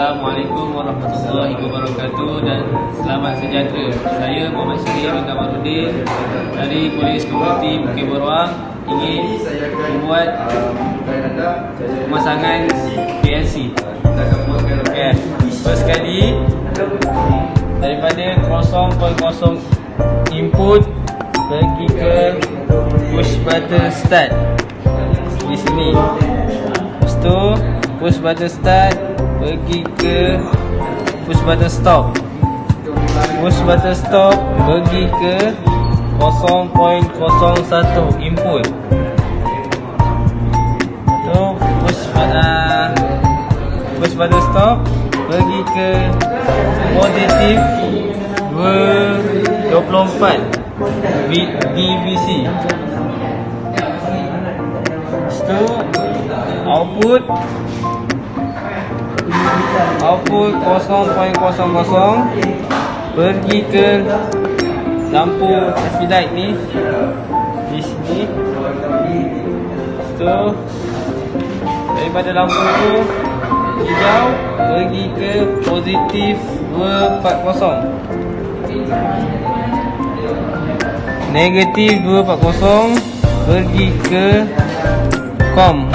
Assalamualaikum warahmatullahi wabarakatuh dan selamat sejahtera. Saya Muhammad Syarif bin Kamarudin dari Polis Komuniti Bukit Beruang ingin membuat pemasangan PLC. Okay. First sekali daripada 0.0 input pergi ke push button start di sini. Lepas tu push button start pergi ke push button stop. Push button stop pergi ke 0.01 input. So push button stop pergi ke positif 24 dVc. Lepas tu output 0.00 pergi ke lampu traffic light ni di sini. Lepas tu daripada lampu tu hijau pergi ke positif 240, negatif 240 pergi ke COM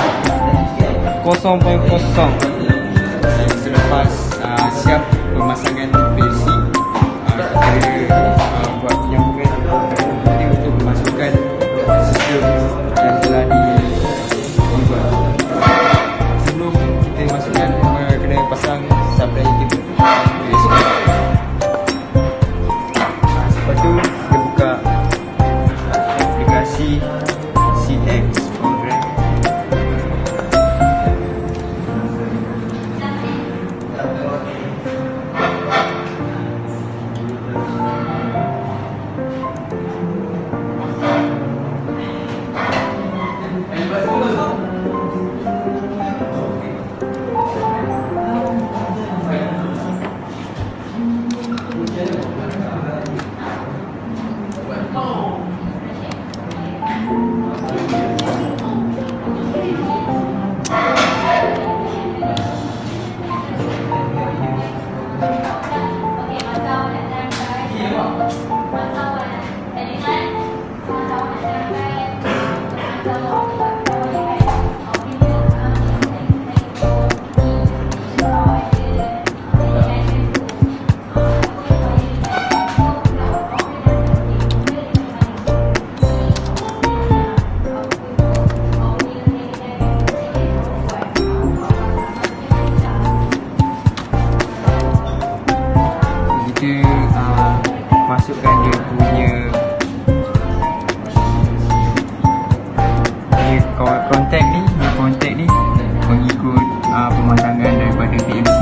0.0. Selepas siap pemasangan PLC, kita buat penyambungan untuk memasukkan sistem yang telah dibuat. Sebelum kita masukkan, kena pasang supply cable USB. Lepas tu kita buka aplikasi CX Program. Masukkan dia punya kontak ni mengikut pemasangan daripada PLC.